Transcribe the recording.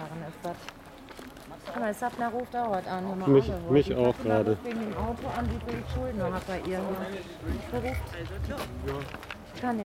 Jahren ist das. Guck mal, Sapna ruft auch heute an. Mich auch gerade. Wegen dem Auto an, wie viel Schulden noch hat bei ihr. Beruft. Kann